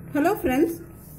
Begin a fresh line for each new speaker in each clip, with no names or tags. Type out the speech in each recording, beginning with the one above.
Hello friends,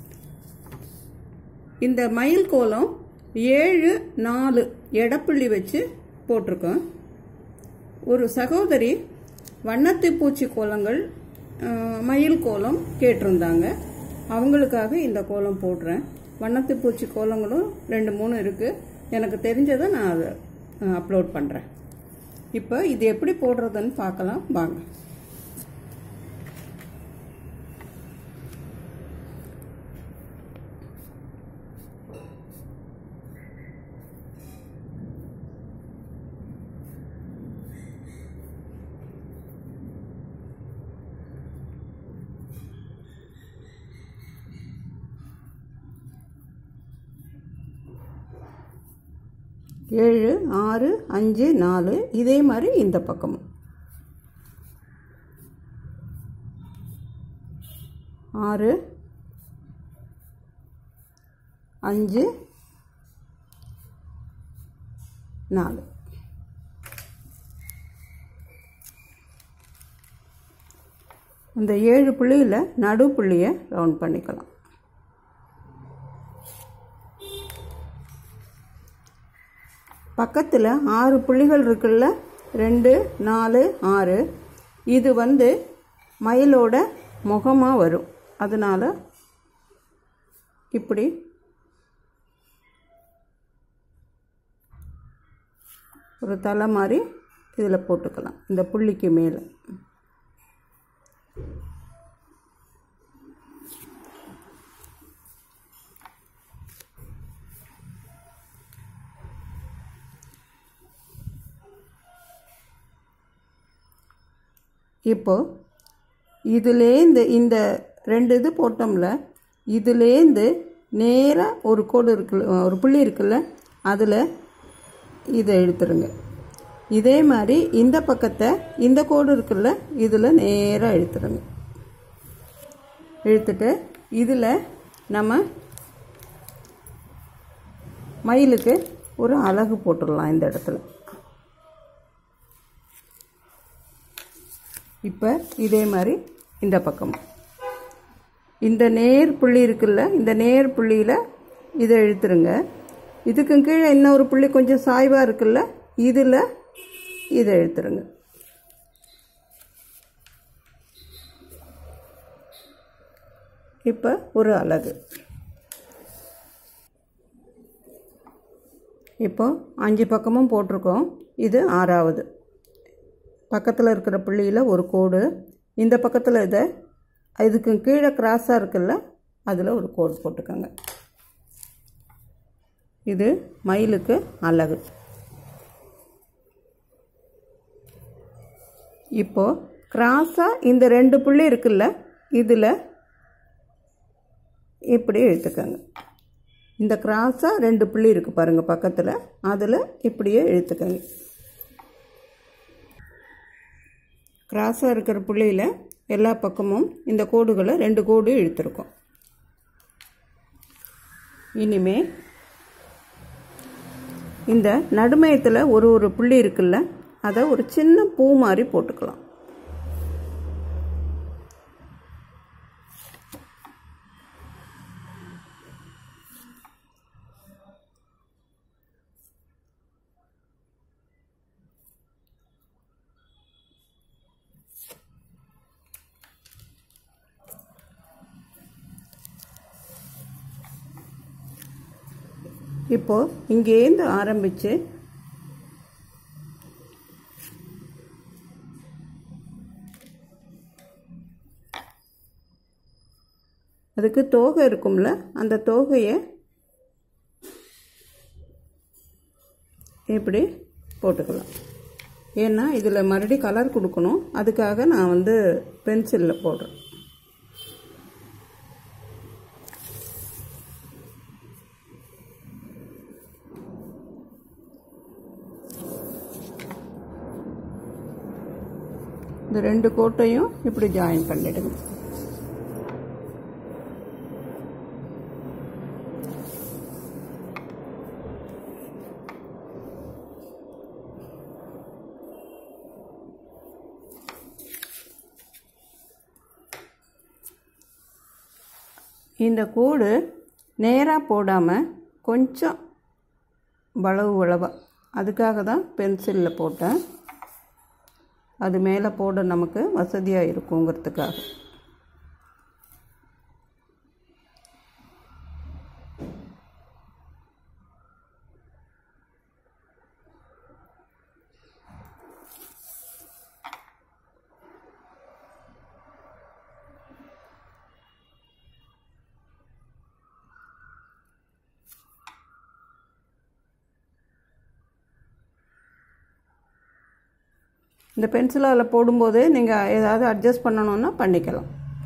இந்த மயில் கோலம் 7 4 எடப்புள்ளி வச்சு போட்டிருக்கோம். ஒரு சகோதரி வண்ணத்து பூச்சி கோலங்கள் மயில் கோலம் கேட்டிருந்தாங்க. அவங்களுக்காக இந்த கோலம் போடுறேன். வண்ணத்து பூச்சி கோலங்களும் 2-3 இருக்கு. எனக்கு தெரிஞ்சதை நான் அதை அப்லோட் பண்ணுறேன். இப்போ இது எப்படி போடுறதுன்னு பார்க்கலாம் வாங்க. ஏழு 6 5 4 இதே மாதிரி இந்த பக்கமும் 6 5 4. இந்த 7 புள்ளியில் நடு புள்ளியை ரவுண்ட் பண்ணிக்கலாம். பக்கத்தில் 6 புள்ளிகள் இருக்குல்ல, 2 4 6. இது மயிலோட முகமாக வரும். அதனால் இப்படி ஒரு தலை மாதிரி இதில் போட்டுக்கலாம். இந்த புள்ளிக்கு மேலே இப்போ இதுலேருந்து இந்த 2 இது போட்டோம்ல, இதுலேருந்து நேராக ஒரு கோடு இருக்குல்ல, ஒரு புள்ளி இருக்குல்ல, அதில் இதை இழுத்துருங்க. இதே மாதிரி இந்த பக்கத்தை இந்த கோடு இருக்குல்ல, இதில் நேராக இழுத்துருங்க. இழுத்துட்டு இதில் நம்ம மயிலுக்கு ஒரு அலகு போட்டுடலாம். இந்த இடத்துல இப்போ இதே மாதிரி இந்த பக்கம் இந்த நேர் புள்ளி இருக்குல்ல, இந்த நேர் புள்ளியில் இதை இழுத்துருங்க. இதுக்கு கீழே இன்னொரு புள்ளி கொஞ்சம் சாய்வாக இருக்குல்ல, இதில் இதை இழுத்துருங்க. இப்போ ஒரு அலகு. இப்போ 5 பக்கமும் போட்டிருக்கோம். இது 6வது. பக்கத்தில் இருக்கிற புள்ளியில் ஒரு கோடு, இந்த பக்கத்தில் இதுக்கு கீழே கிராஸாக இருக்குல்ல, அதில் ஒரு கோடு போட்டுக்கோங்க. இது மயிலுக்கு அலகு. இப்போது கிராஸாக இந்த 2 புள்ளி இருக்குல்ல, இதில் இப்படி இழுத்துக்கோங்க. இந்த கிராஸாக 2 புள்ளி இருக்குது பாருங்கள் பக்கத்தில், அதில் இப்படியே இழுத்துக்கோங்க. கிராஸாக இருக்கிற புள்ளியில் எல்லா பக்கமும் இந்த கோடுகளை 2 கோடு இழுத்துருக்கோம். இனிமே இந்த நடுமையத்தில் ஒரு புள்ளி இருக்குல்ல, அதை ஒரு சின்ன பூ மாதிரி போட்டுக்கலாம். இப்போ இங்கேருந்து ஆரம்பித்து அதுக்கு தோகை இருக்கும்ல, அந்த தோகையை இப்படி போட்டுக்கலாம். ஏன்னா இதில் மறுபடியும் கலர் கொடுக்கணும். அதுக்காக நான் பென்சிலில் போடுறேன். இந்த 2 கோட்டையும் இப்படி ஜாயின் பண்ணிடுங்க. இந்த கோடு நேராக போடாமல் கொஞ்சம் வளவாக, அதுக்காக தான் பென்சிலில் போட்டேன். அது மேலே போட நமக்கு வசதியாக இருக்குங்கிறதுக்காக. இந்த பென்சிலை அதில் போடும்போது நீங்கள் ஏதாவது அட்ஜஸ்ட் பண்ணணுன்னா பண்ணிக்கலாம்.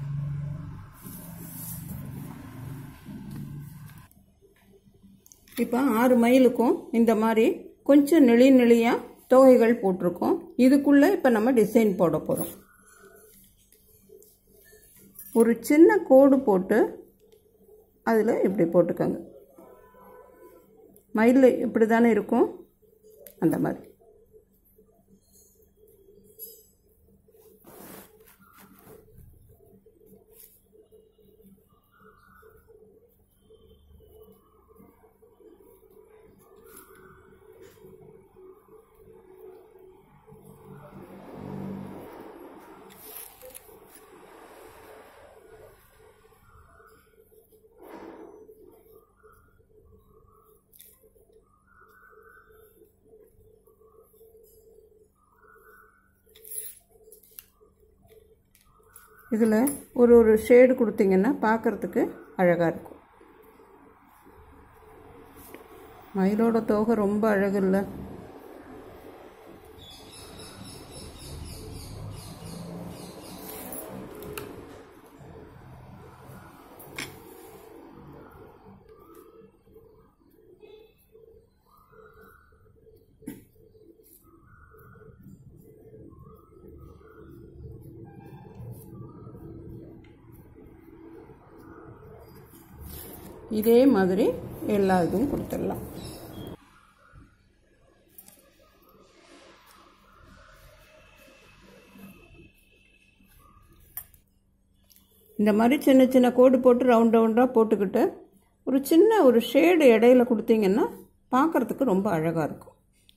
இப்போ 6 மைலுக்கும் இந்த மாதிரி கொஞ்சம் நெளியாக தொகைகள் போட்டிருக்கோம். இதுக்குள்ளே இப்போ நம்ம டிசைன் போட போகிறோம். ஒரு சின்ன கோடு போட்டு அதில் இப்படி போட்டுக்கோங்க. மயில் இப்படி தானே இருக்கும், அந்த மாதிரி. இதில் ஒரு ஷேடு கொடுத்தீங்கன்னா பார்க்குறதுக்கு அழகாக இருக்கும். மயிலோட தோகை ரொம்ப அழகு இல்லை? இதே மாதிரி எல்லா இதுவும் கொடுத்துடலாம். இந்த மாதிரி சின்ன சின்ன கோடு போட்டு ரவுண்டாக போட்டுக்கிட்டு ஒரு ஷேடு இடையில கொடுத்தீங்கன்னா பார்க்குறதுக்கு ரொம்ப அழகாக இருக்கும்.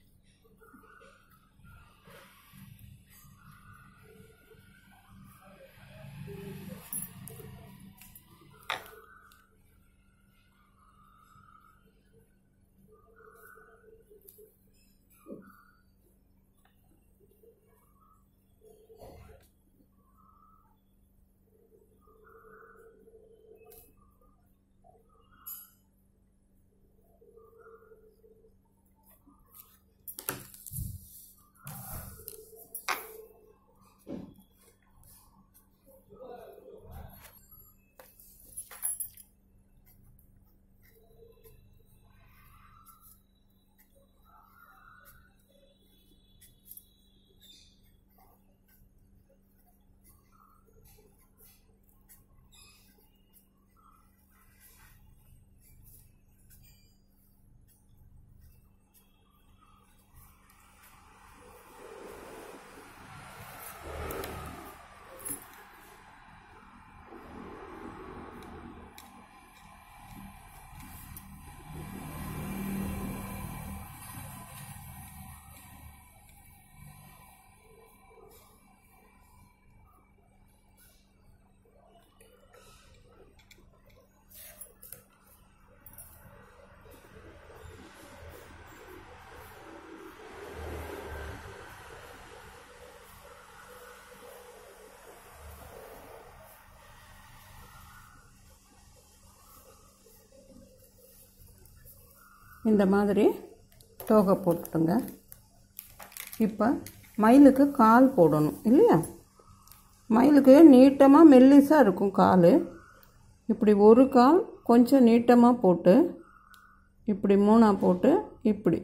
இந்த மாதிரி தோகை போட்டுடுங்க. இப்போ மயிலுக்கு கால் போடணும் இல்லையா? மயிலுக்கு நீட்டமாக மெல்லிசாக இருக்கும் கால். இப்படி ஒரு கால் கொஞ்சம் நீட்டமாக போட்டு, இப்படி 3 போட்டு, இப்படி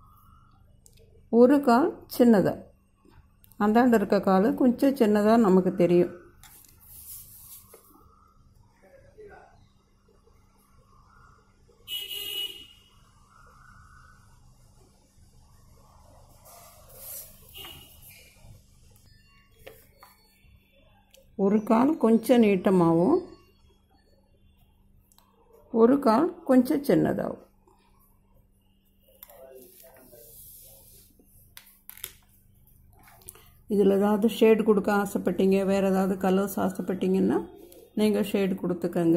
ஒரு கால் சின்னதாக, அந்தாண்ட இருக்க கால் கொஞ்சம் சின்னதாக நமக்கு தெரியும். ஒரு கால் கொஞ்சம் நீட்டமாகவும் ஒரு கால் கொஞ்சம் சின்னதாகும். இதில் ஏதாவது ஷேடு கொடுக்க ஆசைப்பட்டீங்க, வேறு ஏதாவது கலர்ஸ் ஆசைப்பட்டீங்கன்னா நீங்கள் ஷேடு கொடுத்துக்கங்க.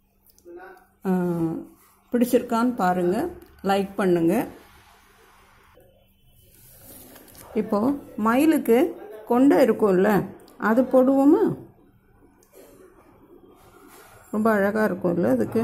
பிடிச்சிருக்கான்னு பாருங்கள், லைக் பண்ணுங்கள். இப்போது மயிலுக்கு கொண்டை இருக்கும்ல, அது போடுவோமா? ரொம்ப அழகாக இருக்கும்ல அதுக்கு.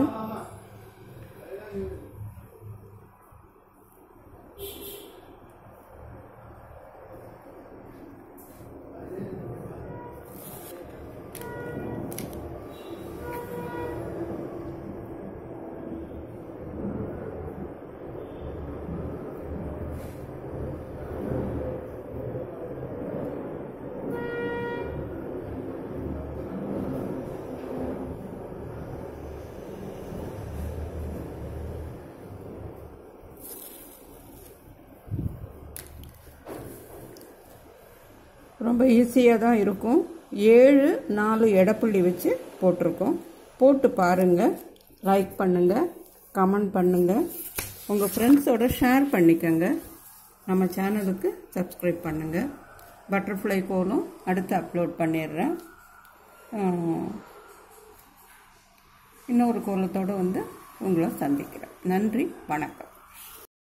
ரொம்ப ஈஸியாக தான் இருக்கும். 7 4 எடப்புள்ளி வச்சு போட்டிருக்கோம். போட்டு பாருங்கள், லைக் பண்ணுங்கள், கமெண்ட் பண்ணுங்கள், உங்கள் ஃப்ரெண்ட்ஸோட ஷேர் பண்ணிக்கோங்க. நம்ம சேனலுக்கு சப்ஸ்கிரைப் பண்ணுங்கள். பட்டர்ஃப்ளை கோலம் அடுத்து அப்லோட் பண்ணிடுறேன். இன்னொரு கோலத்தோடு வந்து உங்களை சந்திக்கிறேன். நன்றி, வணக்கம்.